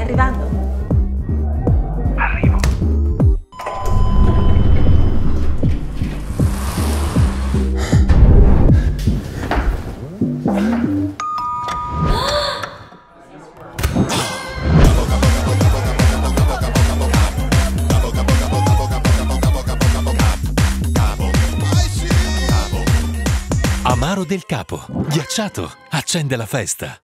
arrivando. Arrivo. Amaro del Capo, ghiacciato, accende la festa.